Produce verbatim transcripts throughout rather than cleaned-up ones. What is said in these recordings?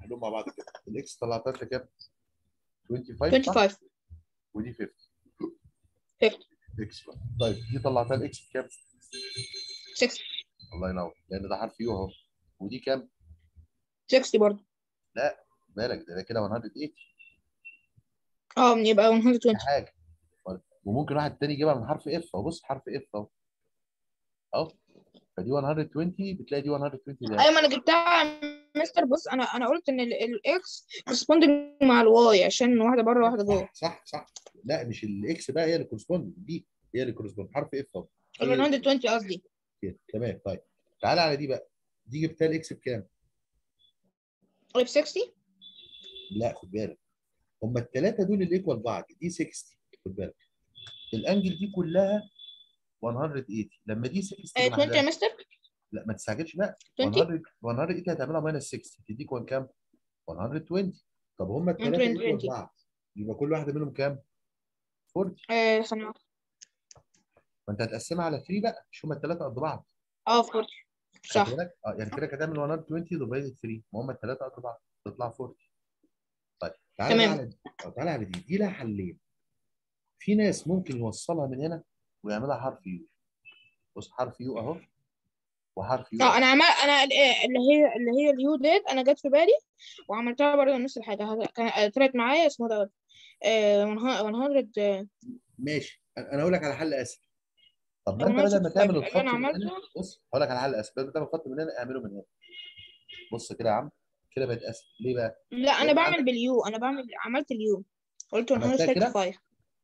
كلهم مع بعض كده. الاكس طلعتها لك كام؟ خمسة وعشرين صح؟ خمسة وعشرين. ودي خمسين. خمسين. اكس بقى. طيب دي طلعتها الاكس بكام؟ ستين. الله ينور، لان ده حرف يو اهو. ودي كام؟ ستين برضه. لا بالك ده, ده كده مية وتمانين. اه يبقى مية وعشرين. حاجه. وممكن واحد تاني يجيبها من حرف اف اهو. بص حرف اف اهو اهو. فدي مية وعشرين بتلاقي دي مية وعشرين ده. ايوه ما انا جبتها يا مستر. بص انا انا قلت ان الاكس كورسبوندنج مع الواي عشان واحده بره واحده جوه. صح صح صح. لا مش الاكس بقى هي اللي كورسبوند، دي هي اللي كورسبوند حرف اف اهو. ال هي مية وعشرين قصدي. كده تمام. طيب تعالى على دي بقى. دي جبتها الاكس بكام؟ قلب ستين. لا خد بالك، هم الثلاثه دول اللي ايكوال بعض. دي ستين خد بالك. الانجل دي كلها مية وتمانين. لما دي ستين آه، عشرين يا لوحدها، مستر. لا ما تستعجلش بقى. عشرين. مية مية وتمانين هتعملها ماينس ستين تديك وان كام؟ مية وعشرين. طب هم الثلاثه عشرين ايكوال عشرين. بعض، يبقى كل واحده منهم كام؟ أربعين. آه ثانيه واحدة. فانت هتقسمها على ثلاثة بقى، مش هم الثلاثه قد بعض. اه أربعين. خدت صح. بالك؟ اه يعني كده هتعمل مية وعشرين ديفايدد ثلاثة، ما هم الثلاثه قد بعض تطلع أربعين. طيب تعالى بقى تمام. على دي. أو تعالى على دي. دي لها حلين. في ناس ممكن يوصلها من هنا ويعملها حرف يو. بص حرف يو اهو وحرف يو اه اهو. انا عمال انا ال- اللي هي اللي هي اليو ديت انا جت في بالي وعملتها برضه نفس الحاجه. هت- كان- طلعت معايا اسمه دوت آه، مية. آه، ماشي انا اقول لك على حل اسهل. طب ما انت بدل ما تعمل مية وخمسة وستين اللي انا الخط من عملته. هنا، بص هقول لك على حل اسهل. بدل ما تعمل الخط من هنا اعمله من هنا. بص كده يا عم، كده بقت اسهل. ليه بقى؟ لا انا لان بعمل عندك باليو. انا بعمل عملت اليو. قلت عملتها كده. مية وخمسة وتلاتين.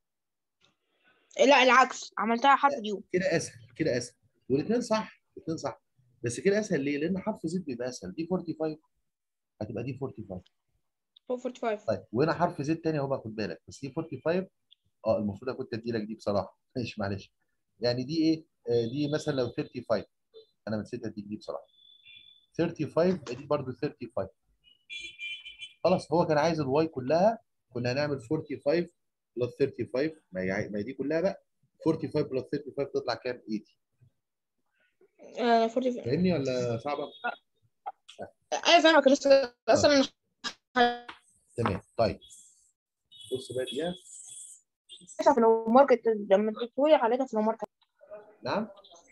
لا العكس عملتها حرف اليو. كده اسهل، كده اسهل. والاثنين صح، الاثنين صح. بس كده اسهل ليه؟ لان حرف زد بيبقى اسهل. دي خمسة وأربعين هتبقى دي خمسة وأربعين. خمسة وأربعين. طيب وهنا حرف زد تاني اهو بقى خد بالك. بس دي خمسة وأربعين. اه المفروض كنت ادي لك دي بصراحه. ماشي معلش. يعني دي ايه؟ آه دي مثلا لو خمسة وثلاثين. انا نسيت اديك دي بصراحه. خمسة وثلاثين دي برضه خمسة وثلاثين. خلاص هو كان عايز الواي كلها. كنا هنعمل خمسة وأربعين بلس خمسة وثلاثين. ما هي ما هي دي كلها بقى. خمسة وأربعين بلس خمسة وثلاثين تطلع كام؟ ثمانين. آه أربعين. فاهمني ولا صعبه؟ ايوه فاهمك لسه طيب اصلا. تمام. طيب بص بقى دي. في لو ماركت لما تقولي حالتها في لو ماركت. نعم.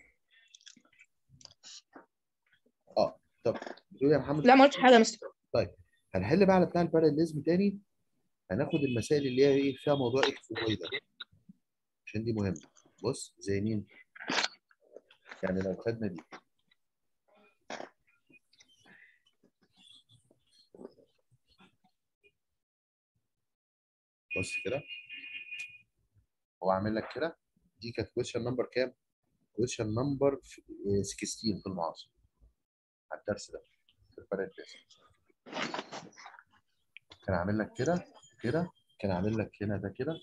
اه طب بتقول يا محمد. لا ما قلتش حاجه يا مستر. طيب هنحل بقى على بتاع الباراليزم تاني. هناخد المسائل اللي هي ايه فيها موضوع اكس وواي ده، عشان دي مهمه. بص زي مين؟ يعني لو خدنا دي. بص كده. هو عامل لك كده. دي كانت كويشن نمبر كام؟ كويشن نمبر ستاشر في المعاصر على الدرس ده في الباراليزم. كان عامل لك كده كده. كان عامل لك هنا ده كده.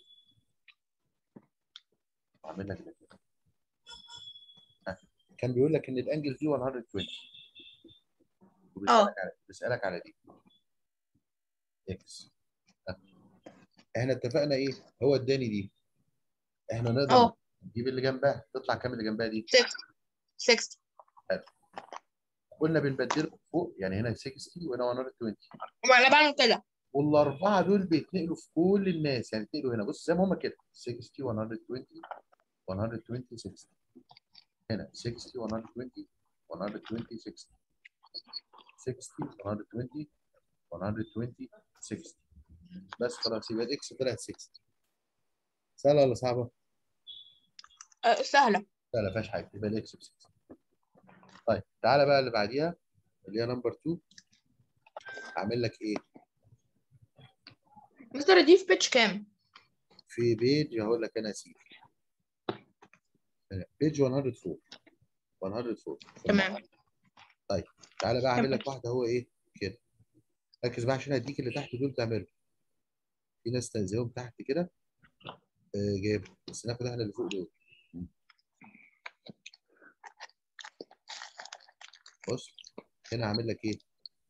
وعامل لك ده كده. ها. كان بيقول لك ان الانجل دي مية وعشرين. وبيسالك اه على بيسالك على دي اكس. احنا اتفقنا ايه؟ هو اداني دي. احنا نقدر اه نجيب اللي جنبها. تطلع كام اللي جنبها دي؟ ستين. ستين. حلو. قلنا بنبدلهم فوق، يعني هنا ستين وهنا مية وعشرين. وانا بعمل كده. والاربعه دول بيتنقلوا في كل الناس، يعني يتنقلوا هنا. بص زي ما هم كده ستين مية وعشرين مية وعشرين ستين. هنا ستين مية وعشرين مية وعشرين ستين. ستين مية وعشرين مية وعشرين ستين. بس خلاص يبقى الاكس طلعت ستين. سهله ولا صعبه؟ آه سهله. لا لا فيهاش حاجه. يبقى الاكس ب ستين. طيب تعالى بقى اللي بعديها اللي هي نمبر اتنين. اعمل لك ايه؟ مستر دي في بيتش كام؟ في بيج هقول لك انا يا سيدي. بيج مية وأربعة. مية وأربعة. تمام. طيب تعالى بقى اعمل تمام. لك واحده هو ايه كده. ركز بقى عشان هديك اللي تحت دول تعمله. في ناس تنزلهم تحت كده. آه جايب. بس ناخد احنا اللي فوق دول. بص هنا هعمل لك ايه؟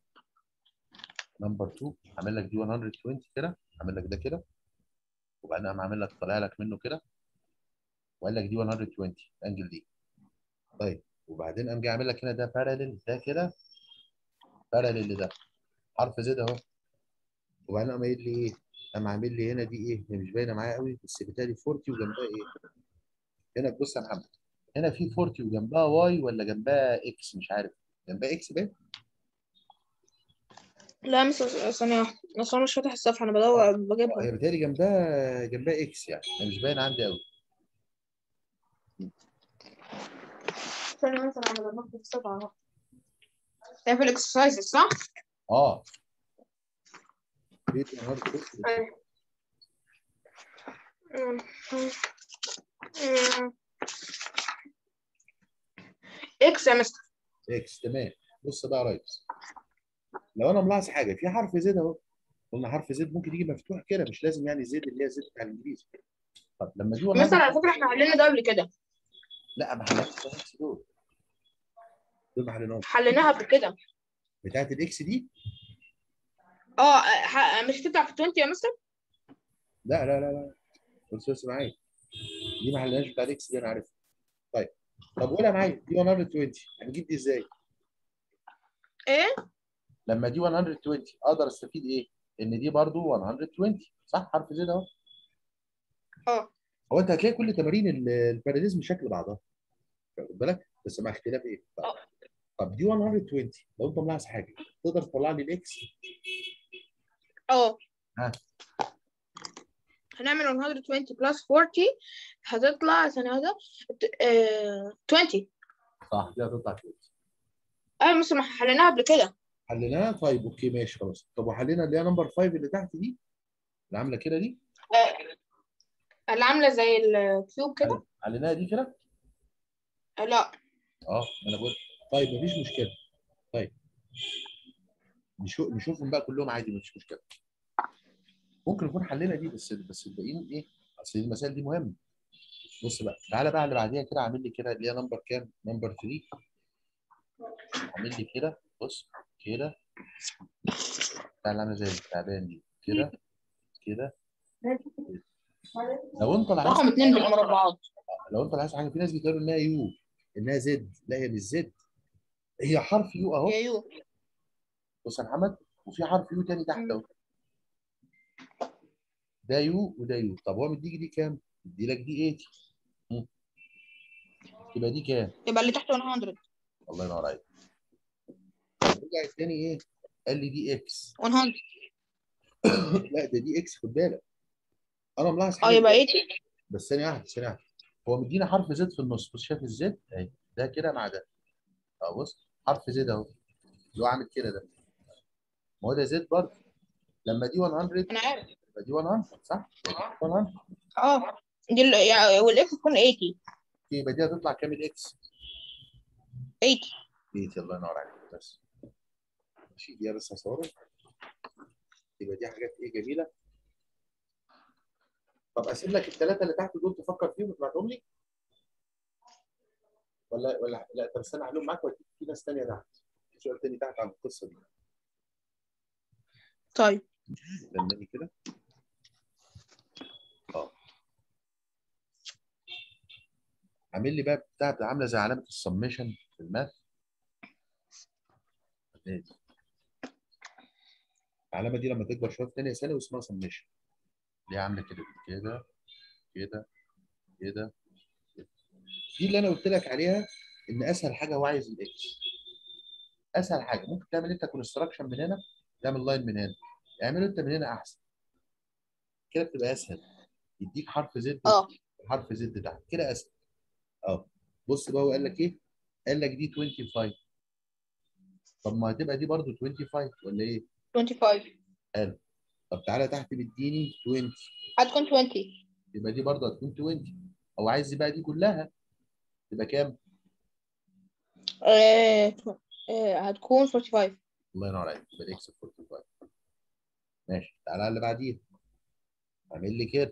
نمبر اتنين هعمل لك دي مية وعشرين كده. هعمل لك ده كده. وبعدين اقوم عامل لك طالع لك منه كده. وقال لك دي مية وعشرين الانجل دي. طيب وبعدين قام جاي عامل لك هنا ده باراليل ده كده. باراليل لده. حرف زد اهو، وبعدين قام قايل لي ايه؟ قام عامل لي هنا دي ايه؟ هي مش باينه معايا قوي بس بالتالي أربعين وجنبها ايه؟ هنا بص يا محمد، هنا في أربعين وجنبها واي ولا جنبها اكس مش عارف، جنبها اكس باين؟ لا مش ثانية واحدة، أصل أنا مش فاتح الصفحة، أنا اه بدور آه، بجيبها. هي بالتالي جنبها جنبها اكس، يعني هي مش باينه عندي قوي. ثانية واحدة، أنا بدور في الصفحة أهو. هي في الإكسرسايزز صح؟ اه بيت النهارده بص بص. أيوة. أمم. أمم. إكس يا مستر. اكس تمام. بص بقى يا ريس، لو انا ملاحظ حاجه في حرف زد اهو، قلنا حرف زد ممكن يجي مفتوح كده، مش لازم يعني زد اللي هي زد بتاع الانجليزي. طب لما دي مستر مية، على فكرة إحنا حلينا ده قبل كده. لا ما حلناش الاكس دول، دول ما حلناهمش. حليناها قبل كده. بتاعت الاكس دي، أه ح- مش بتاع في عشرين يا مستر؟ لا لا لا لا، بص بص معايا، دي ما حلناش بتاع الاكس دي انا عارفها. طيب طب قولها معايا، دي مية وعشرين هنجيب دي ازاي؟ إيه؟ لما دي مية وعشرين اقدر استفيد ايه؟ ان دي برضو مية وعشرين صح، حرف زد اهو. أه. هو انت هتلاقي كل تمارين ال- الباراليزم شكل بعضها، واخد بالك؟ بس مع اختلاف ايه؟ طيب. أه. طب دي مية وعشرين لو انت ملاحظ حاجه تقدر تطلع لي الاكس؟ أه. ها هنعمل مية وعشرين بلس أربعين، هتطلع ثانية واحدة. آه، عشرين. صح، دي هتطلع كويس. أيوة مستر، ما حليناها قبل كده. حليناها طيب اوكي ماشي خلاص. طب وحلينا اللي هي نمبر خمسة اللي تحت دي، اللي عامله كده دي، آه، اللي عاملة زي الكيوب حل- كده. حليناها دي كده؟ آه، لا. اه انا بقول. طيب مفيش مشكله. طيب نشوف نشوفهم بقى كلهم عادي مفيش مشكله. ممكن نكون حلينا دي بس بس الباقيين ايه؟ اصل المسائل دي مهمه. بص بقى تعالى بقى اللي بعديها كده، عامل لي كده اللي هي نمبر كام؟ نمبر تلاتة. عامل لي كده بص كده، تعالى عامله زي التعبان دي كده كده كده. لو انت لاحظت رقم اتنين بالمربعات. لو انت لاحظت حاجه، في ناس بتقول انها يو، انها زد، لا هي مش زد، هي حرف يو اهو. يا يو. بص يا محمد، وفي حرف يو تاني تحت مم. اهو، ده يو وده يو. طب هو مديك دي كام؟ مدي لك دي تمانين. مم. يبقى دي كام؟ يبقى اللي تحت مية. الله ينور عليك. طب رجع التاني ايه؟ قال لي دي اكس. مية. لا ده دي اكس خد بالك، انا ملاحظ اه حاجه يبقى دلوقتي. تمانين. بس ثانيه واحده ثانيه واحده، هو مدينا حرف زد في النص، بص شايف الزد اهي، ده كده مع ده، اه بص حرف زد اهو اللي هو عامل كده ده، ما هو ده زد برضه. لما دي مية انا عارف. يبقى دي مية صح؟ يبقى دي مية. اه دي ال... يعني والاكس تكون تمانين. يبقى دي هتطلع كام الاكس؟ تمانين. تمانين. الله ينور عليك. بس ماشي دي بس هصورها. يبقى دي حاجات ايه جميله. طب اسيب لك الثلاثه اللي تحت دول تفكر فيهم وتبعتهم لي، ولا ولا لا طب استنى اعملهم معاك واديك في ناس ثانيه تحت، في سؤال ثاني تحت عن القصه دي. طيب. لمني كده. اه عامل لي بقى بتاع عامله زي علامه السميشن في الماث. العلامه دي لما تكبر شويه في ثانيه ثانوي اسمها سميشن، اللي هي عامله كده كده كده كده كده. دي اللي انا قلت لك عليها، ان اسهل حاجه هو عايز الاكس. اسهل حاجه ممكن تعمل انت كونستراكشن من هنا، تعمل لاين من هنا، اعمله انت من هنا احسن، كده بتبقى اسهل. يديك حرف زد اه. وحرف زد تحت كده اسهل. اه بص بقى هو قال لك ايه؟ قال لك دي خمسة وعشرين. طب ما هتبقى دي برضه خمسة وعشرين ولا ايه؟ خمسة وعشرين. حلو. طب تعالى تحت مديني عشرين، هتكون عشرين. يبقى دي برضه هتكون عشرين. او عايز بقى دي كلها تبقى كام؟ آه... آه... هتكون خمسة وأربعين. الله ينور عليك، يبقى الاكس خمسة وعشرين. ماشي تعالى على اللي بعديها، اعمل لي كده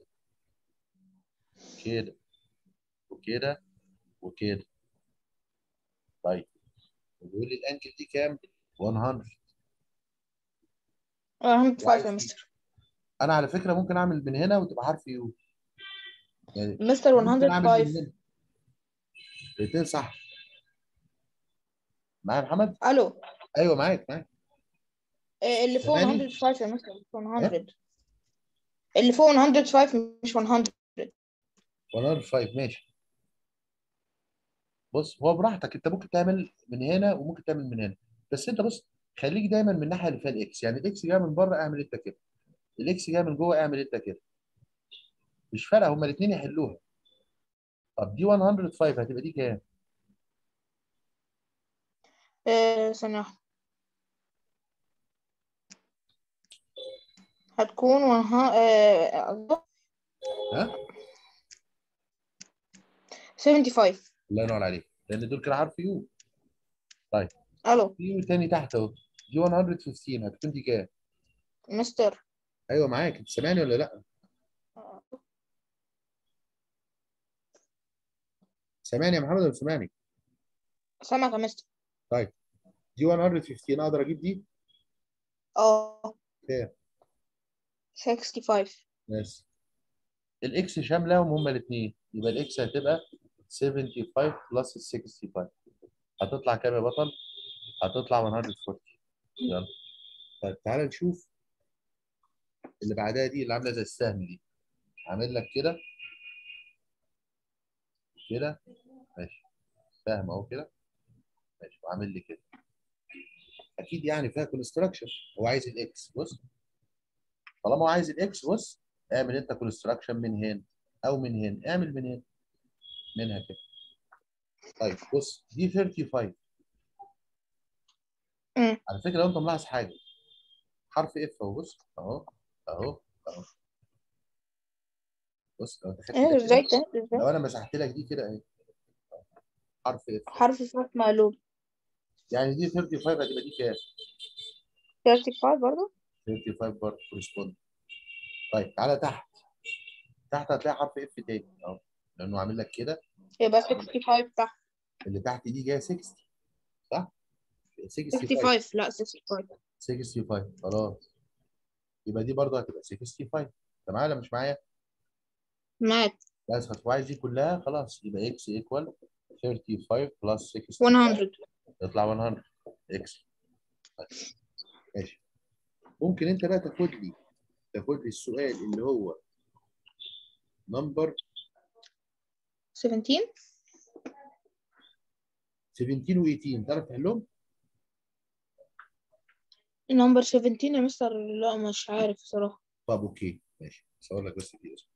كده وكده وكده. طيب بيقول لي الانجل دي كام؟ مية. اه خمسة وخمسين يا وعايز دي. مستر. انا على فكره ممكن اعمل من هنا وتبقى حرف يو، يعني مستر ممكن اعمل من مية وخمسة. هنا الاثنين صح. معايا يا محمد؟ الو. ايوه معاك معاك. آه، اللي فوق ثمانية مية وخمسة يا مستر، مش ها مية. اللي فوق مية وخمسة مش مية. مية وخمسة ماشي. بص هو براحتك، انت ممكن تعمل من هنا وممكن تعمل من هنا، بس انت بص خليك دايما من الناحيه اللي فيها الاكس، يعني الاكس جايه من بره اعمل انت كده، الاكس جايه من جوه اعمل انت كده، مش فارقه، هما الاثنين يحلوها. طب دي مية وخمسة هتبقى دي كام؟ آه، ثانية واحدة. هتكون ونها آه ها؟ خمسة وسبعين. الله ينور عليك، لان دول كده حرف يو. طيب الو في يو تاني تحت اهو، دي مية وخمسة هتكون دي كام؟ مستر. ايوه معاك، انت سامعني ولا لا؟ سامعني يا محمد ولا سامعني؟ سامعك يا مستر. طيب دي مية وخمسة اقدر اجيب دي اه كام؟ خمسة وستين. بس الاكس شاملاهم هما الاثنين، يبقى الاكس هتبقى خمسة وسبعين بلس ال ستة وستين، هتطلع كام يا بطل؟ هتطلع مية وأربعين. يلا طيب تعالى نشوف اللي بعدها دي اللي عامله زي السهم دي، عامل لك كده كده ماشي، سهم اهو كده ماشي، وعامل لي كده، اكيد يعني فيها كونستراكشن، هو عايز الاكس، بص طالما هو عايز الاكس بص اعمل انت كونستراكشن من هنا او من هنا، اعمل من هنا منها كده. طيب بص دي خمسة وثلاثين، امم على فكره لو انت ملاحظ حاجه، حرف اف اهو، بص اهو اهو اهو، بص لو انت خدت ده ايه كده، ازاي ده ازاي؟ لو انا مسحت لك دي كده اهي، حرف اف، حرف فات مقلوب. يعني دي خمسة وثلاثين هتبقى دي كام؟ خمسة وتلاتين برضه. خمسة وثلاثين برضه كورسبوند. طيب تعالى تحت، تحت هتلاقي حرف اف تاني اهو، لانه عامل لك كده، يبقى خمسة وستين تحت. اللي تحت دي جايه ستين صح؟ خمسة وستين خمسة وستين لا ستة وستين. ستة وستين خلاص، يبقى دي برضه هتبقى ستة وستين. انت معايا ولا مش معايا؟ معاك. بس هتوعي دي كلها خلاص، يبقى اكس ايكوال خمسة وثلاثين بلس ستة وستين مية. يطلع مية اكس. ماشي، ممكن انت بقى تاخد لي تاخد لي السؤال اللي هو نمبر سبعتاشر. سبعتاشر و18، تعرف تحلهم؟ نمبر سبعتاشر يا مستر، لا مش عارف بصراحة. طب اوكي ماشي، بس اقول لك بس في اسم.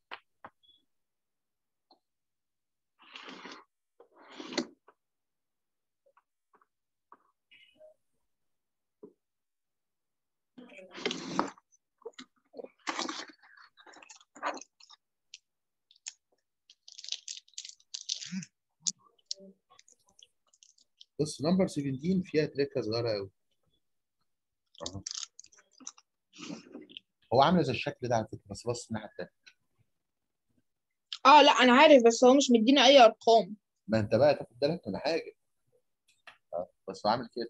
بص نمبر سبعتاشر فيها تريكه صغيره قوي. أهو. هو عامله زي الشكل ده على فكره، بس بص الناحيه التانيه، اه لا انا عارف، بس هو مش مدينا اي ارقام. ما انت بقى تاخد بالك من حاجه، أه. بس هو عامل كده،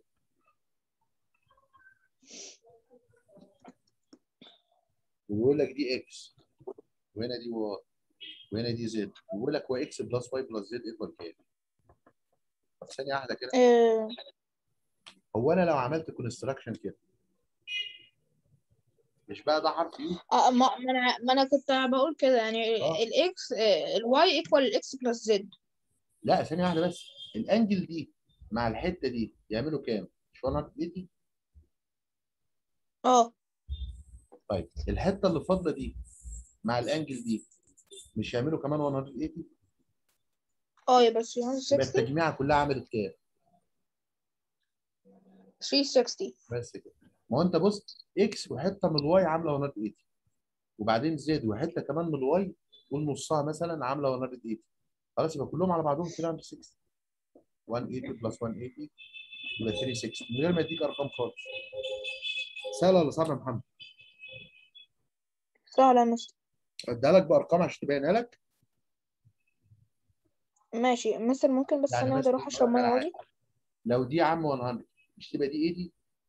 وبيقول لك دي اكس، وهنا دي واي، وهنا دي زد، وبيقول لك هو اكس بلس واي بلس زد ايكوال كام؟ طب ثانيه واحده كده، آه. هو انا لو عملت كونستراكشن كده، مش بقى ده حرف يو؟ آه ما ما انا ما انا كنت بقول كده يعني. اه الاكس الواي ايكوال الاكس بلس زد. لا ثانيه واحده بس، الانجل دي مع الحته دي يعملوا كام؟ مش مية وتمانين؟ اه طيب الحته اللي فاضله دي مع الانجل دي مش يعملوا كمان مية وتمانين؟ اه يبقى يبقى ثلاثمية وستين. التجميعه كلها عملت كام؟ ثلاثمية وستين. بس كده. ما هو انت بص اكس وحته من الواي عامله مية وتمانين، وبعدين زد وحته كمان من الواي قول نصها مثلا عامله مية وتمانين، خلاص يبقى كلهم على بعضهم ثلاثمية وستين، مية وتمانين بلس مية وتمانين يبقى ثلاثمية وستين، من غير ما يديك ارقام خالص. سهله ولا صعبه يا محمد؟ سهلة يا مستر. اديها لك بارقام عشان تبينها لك. ماشي مستر، ممكن بس يعني انا واحدة مثلا اروح اقول اشرب لك مية على واجي. حاجه، لو دي يا عم مية مش تبقى دي ايه دي؟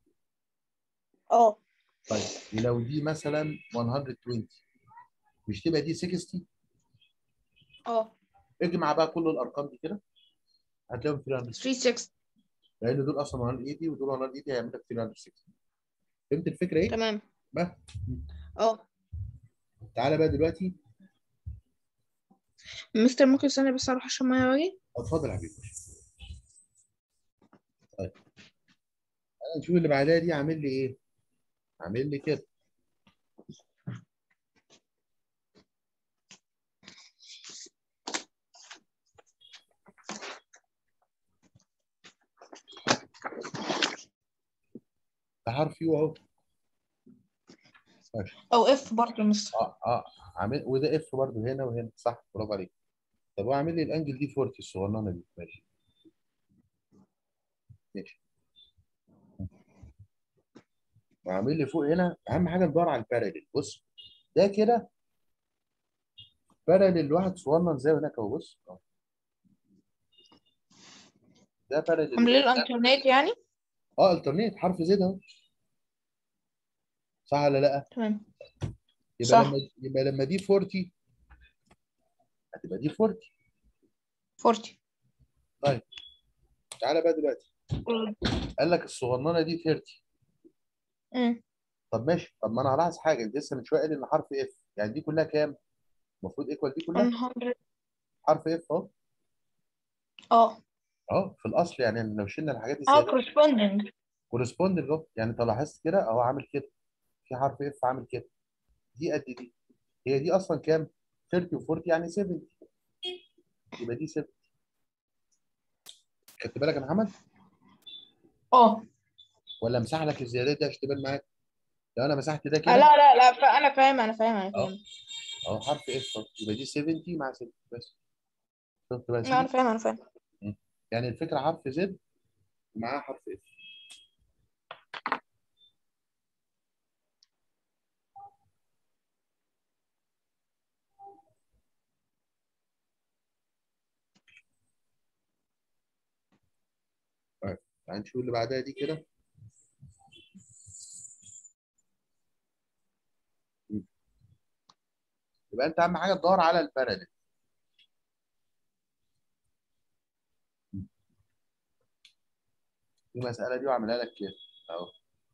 اه طيب ولو دي مثلا مية وعشرين مش تبقى دي ستين؟ اه اجمع بقى كل الارقام دي كده هتلاقيهم ثلاثمية وستين، ثلاثمية وستين. لان دول اصلا مية وثمانين ودول مية وثمانين هيعمل لك ثلاثمية وستين. فهمت الفكره ايه؟ تمام. بقى اه تعالى بقى دلوقتي. مستر ممكن استنى بس اروح اشرب ميه واجي. اتفضل يا حبيبي. طيب تعالى نشوف اللي بعدها دي عامل لي ايه؟ عامل لي كده. ده حرف يو اهو. ماشي. او اف برضه يا مستر. اه اه عامل، وده اف برضه هنا وهنا، صح، برافو عليك. طب هو عامل لي الانجل دي أربعين الصغننه دي. ماشي ماشي. وعامل لي فوق هنا، اهم حاجه ندور على الباراليل. بص ده كده باراليل لواحد صغنن زي هناك اهو. بص أهو. ده باراليل عاملين لواحد. الانترنت يعني. اه الترنيت حرف زد اهو، صح ولا لا؟ تمام. يبقى صح. لما يبقى لما دي أربعين هتبقى دي أربعين. أربعين. طيب تعالى بقى دلوقتي. قال لك الصغننه دي ثلاثين. امم طب ماشي. طب ما انا هلاحظ حاجه، انت لسه من شويه قايل ان حرف اف، يعني دي كلها كام؟ المفروض ايكوال دي كلها مية. حرف اف اهو. اه اهو في الاصل يعني لو شلنا الحاجات اه الزياده corresponding. كورسبوندنج اهو. يعني انت لاحظت كده اهو عامل كده، في حرف اف عامل كده، دي قد دي. هي دي اصلا كام؟ ثلاثين و40 يعني سبعين، يبقى دي سبعين. خدت بالك يا محمد؟ اه ولا مسح لك الزيادات دي عشان تبان معاك؟ لو انا مسحت ده آه، كده لا لا لا فانا فاهم انا فاهم انا اهو، فاهم. اهو حرف اف اهو، يبقى دي سبعين مع سبعين بس. شفت بقى يا لا انا سيدي؟ فاهم انا فاهم. م. يعني الفكره حرف زد معاه حرف اف. طيب تعال نشوف اللي بعدها دي كده. م. يبقى انت اهم حاجه تدور على الباراليل. م. المساله دي وعاملها لك كده اهو،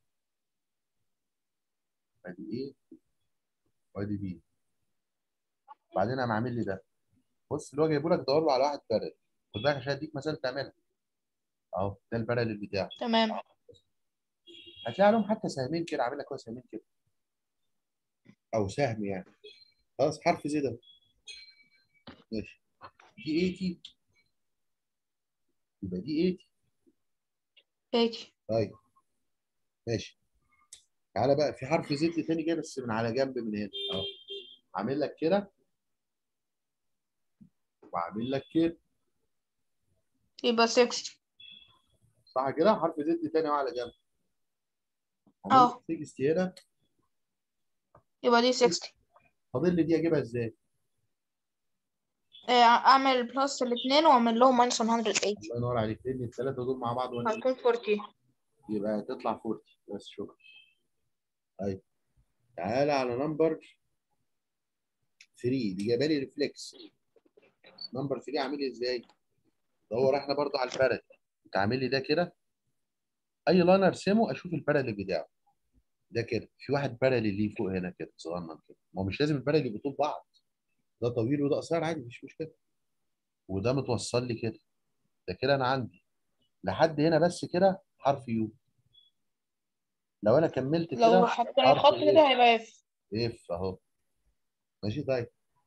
ادي ايه وادي بي، وبعدين قام عامل لي ده. بص اللي هو جايبه لك دور له على واحد باراليل. خد بالك عشان اديك مثال تعملها اهو، ده الباراليل بتاعه. تمام. هتلاقي عليهم حتى سهمين كده، عامل لك هو سهمين كده او سهم يعني. خلاص حرف زي ده. ماشي. دي ثمانين يبقى دي ثمانين. ماشي. طيب ماشي. تعالى بقى في حرف زد تاني جاي بس من على جنب من هنا اهو، عامل لك كده وعامل لك كده، يبقى ستين. صح كده؟ حرف زد تاني اهو على جنب، عامل اه لك ستين هنا. يبقى دي ستين. فاضل لي دي اجيبها ازاي؟ آه، اعمل بلس الاثنين واعمل لهم ماينس مية وتمانين. الله ينور عليك، لان الثلاثه دول مع بعض ولا ايه؟ هتكون أربعين. يبقى هتطلع أربعين بس. شكرا. طيب تعالى على نمبر ثلاثة، دي جايبه لي ريفلكس. نمبر ثلاثة عامل لي ازاي؟ دور احنا برضو على البارد. انت عامل لي ده كده، اي لاين ارسمه اشوف الباراليل بتاعه. ده كده في واحد باراليل ليه فوق هنا كده صغنن كده، ما هو مش لازم الباراليل يبقوا طول بعض، ده طويل وده قصير عادي مفيش مشكله. وده متوصل لي كده، ده كده انا عندي لحد هنا بس كده حرف يو. لو انا كملت لو كده حطينا حرف خط اف. كده هيبقى اف. اف اهو. ماشي طيب.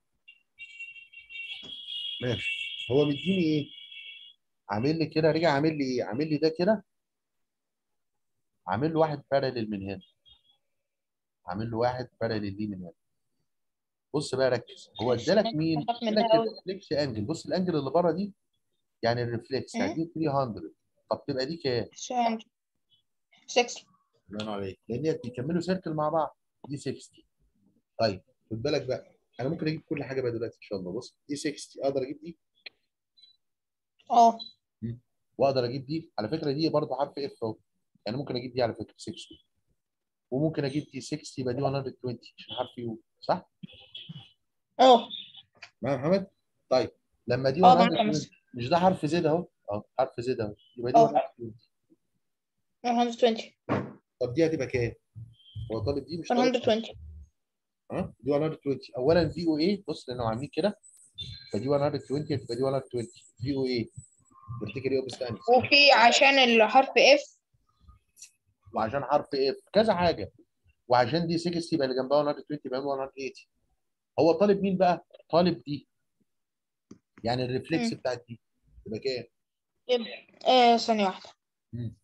ماشي. هو مديني ايه؟ عامل لي كده، رجع عامل لي ايه؟ عامل لي ده كده، عامل له واحد باراليل من هنا، عامل له واحد باراليل ليه من هنا. بص بقى ركز، هو ادالك مين؟ بخاف من ده ادالك قوي. الريفلكس انجل. بص الانجل اللي بره دي يعني الريفلكس، يعني امم دي تلتمية. طب تبقى دي كام؟ ستين. الله ينور عليك، لان هي بيكملوا سيركل مع بعض. دي ستين. طيب خد بالك بقى، انا ممكن اجيب كل حاجه بقى دلوقتي ان شاء الله. بص دي ستين اقدر اجيب دي. اه مم. واقدر اجيب دي على فكره، دي برضه حرف اف اهو، يعني ممكن اجيب دي على فكره ستين، وممكن اجيب دي ستين يبقى دي مية وعشرين عشان حرف يو، صح؟ اه معايا يا محمد؟ طيب لما دي اه معاك يا مية وعشرين، مستر. مش ده حرف زد اهو، اهو حرف زد اهو، يبقى دي اه مية وعشرين. مية وعشرين. طب دي هتبقى كام؟ هو طالب دي مش طالب مية وعشرين. ها دي مية وعشرين. اولا في او اي، بص لانه عاملين كده، فدي مية وعشرين هتبقى دي مية وعشرين في او اي فيرتيكال اوبستانس، وفي عشان الحرف اف. وعشان حرف اف كذا حاجه، وعشان دي ستين يبقى اللي جنبها مية وعشرين يبقى مية وثمانين. هو طالب مين بقى؟ طالب دي، يعني الريفلكس بتاعت دي تبقى كام؟ آه ثانية واحدة. مم.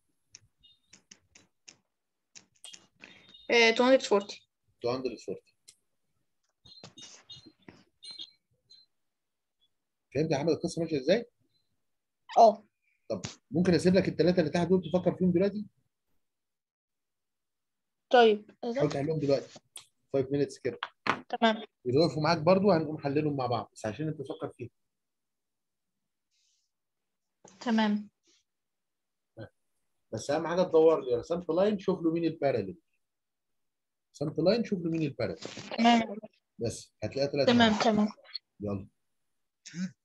آه ميتين وأربعين. ميتين وأربعين. فهمت يا احمد القصه ماشيه ازاي؟ اه طب ممكن اسيب لك الثلاثه اللي تحت دول تفكر فيهم دلوقتي؟ طيب حاول تحلهم دلوقتي خمس minutes كده، تمام واذا وقفوا معاك برضو هنقوم حللهم مع بعض، بس عشان انت تفكر فيهم. تمام بس اهم حاجه تدور لي رسمت لاين شوف له مين الباراليل، رسمت لاين شوف له مين الباراليل، تمام بس هتلاقيها ثلاث تمام حاجات. تمام. يلا.